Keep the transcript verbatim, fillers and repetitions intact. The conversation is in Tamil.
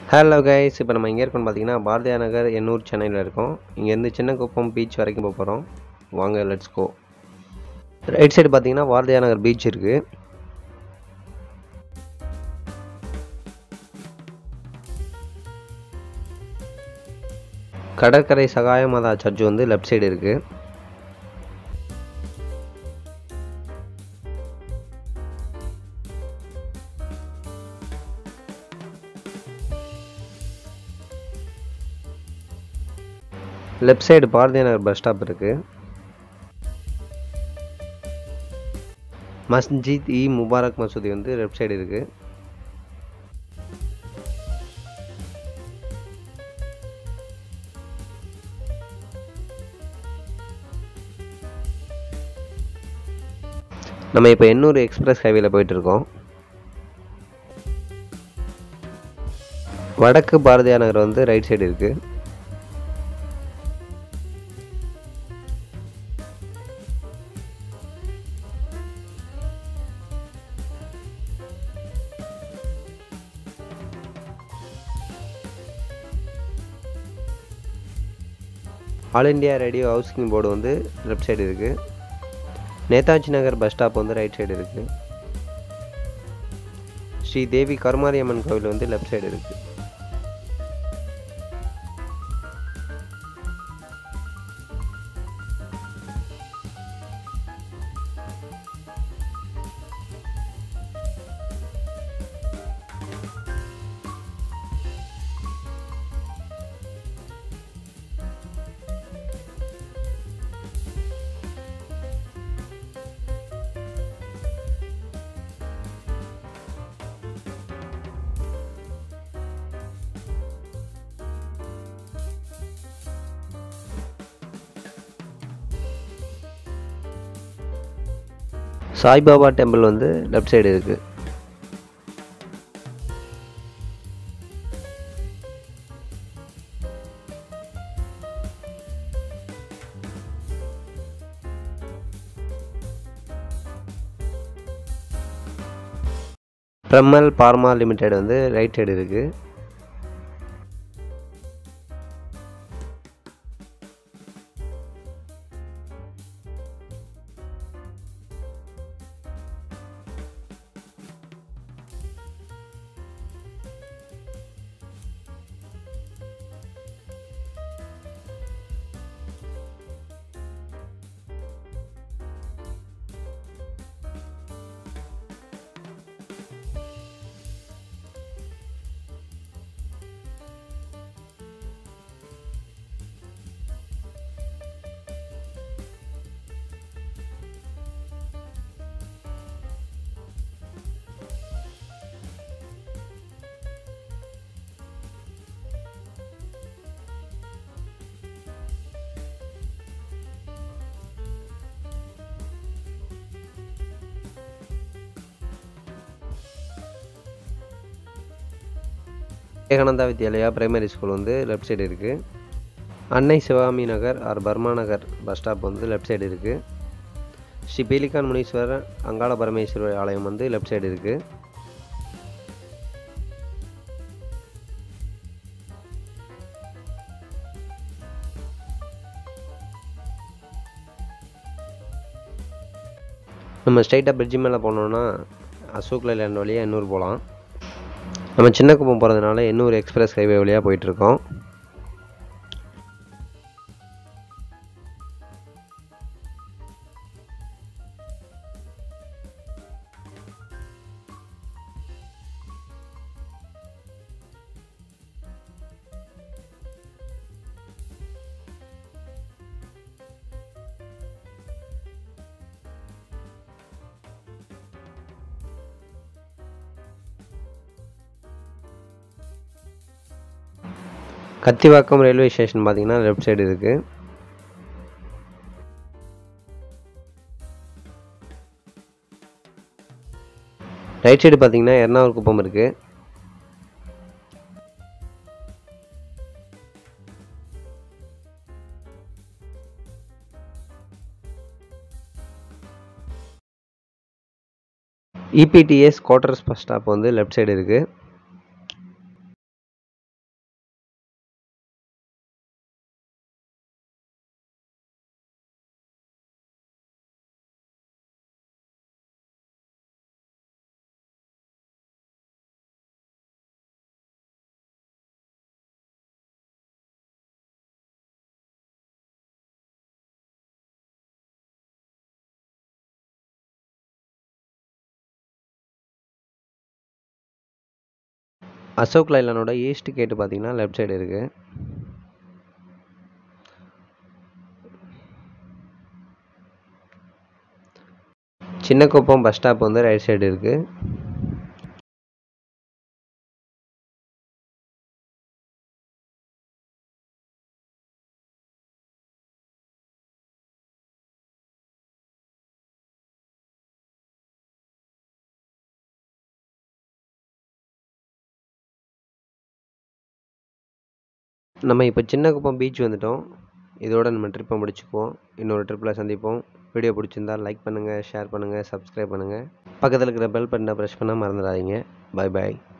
Hello guys, இப்போ நம்ம எங்க இருக்கோம்னு பாத்தீங்கன்னா பாரதியார் நகர் எண்ணூர் சென்னையில இருக்கோம். இங்க இருந்து சின்ன குப்பம் பீச் வரைக்கும் போக போறோம். வாங்க லெட்ஸ் கோ. ரைட் சைடு பாத்தீங்கன்னா பாரதியார் நகர் பீச் இருக்கு. கடற்கரை சகாய மாதா சர்ச் வந்து லெஃப்ட் சைடு இருக்கு. Left side Bharathiyar Nagar bus stop இருக்கு. மஸ்ஜித் இ முபாrak மசூதி வந்து லெஃப்ட் சைடு இருக்கு. நம்ம இப்போ எண்ணூர் எக்ஸ்பிரஸ் ஹைவேல போயிட்டு இருக்கோம். வடக்கு பாரதியார் நகர் வந்து ரைட் சைடு இருக்கு. All India radio housing board வந்து லெஃப்ட் சைடு இருக்கு. நேதாஜி நகர் பஸ் ஸ்டாப் வந்து ரைட் சைடு இருக்கு. ஸ்ரீ தேவி கருமாரி அம்மன் கோவில் வந்து லெஃப்ட் சைடு இருக்கு. சாய்பாபா டெம்பிள் வந்து லெஃப்ட் சைடு இருக்கு. பிரமல் பார்மா லிமிடெட் வந்து ரைட் சைடு இருக்கு. விவேகானந்தா வித்யாலயா பிரைமரி ஸ்கூல் வந்து லெஃப்ட் சைடு இருக்கு. அன்னை சிவகாமி நகர் ஆர் பர்மா நகர் பஸ் ஸ்டாப் வந்து லெஃப்ட் சைடு இருக்கு. ஸ்ரீ பீலிகான் முனீஸ்வரர் அங்காள பரமேஸ்வரர் ஆலயம் வந்து லெஃப்ட் சைடு இருக்கு. நம்ம ஸ்ட்ரைட்டாக பிரிட்ஜ் மேலே போனோம்னா அசோக் லேண்ட் வழியாக எண்ணூர் போகலாம். நம்ம சின்ன குப்பம் போகிறதுனால எண்ணூர் எக்ஸ்பிரஸ் ஹைவே வழியாக போயிட்டுருக்கோம். கத்திவாக்கம் ரயில்வே ஸ்டேஷன் பார்த்தீங்கன்னா லெஃப்ட் சைடு இருக்கு. ரைட் சைடு பார்த்தீங்கன்னா எர்ணாகுளம் குப்பம் இருக்கு. E P T S quarters bus stop வந்து லெஃப்ட் சைடு இருக்கு. அசோக் லைலானோட ஈஸ்ட் கேட்டு பார்த்தீங்கன்னா லெஃப்ட் சைடு இருக்குது. சின்ன குப்பம் பஸ் ஸ்டாப் வந்து ரைட் சைடு இருக்குது. நம்ம இப்போ சின்ன குப்பம் பீச் வந்துட்டோம். இதோட நம்ம ட்ரிப்பை முடிச்சுக்குவோம். இன்னொரு ட்ரிப்பில் சந்திப்போம். வீடியோ பிடிச்சிருந்தால் லைக் பண்ணுங்கள், ஷேர் பண்ணுங்கள், சப்ஸ்கிரைப் பண்ணுங்கள். பக்கத்தில் இருக்கிற பெல் பட்டனை ப்ரெஸ் பண்ண மறந்துடாதீங்க. பாய் பாய்.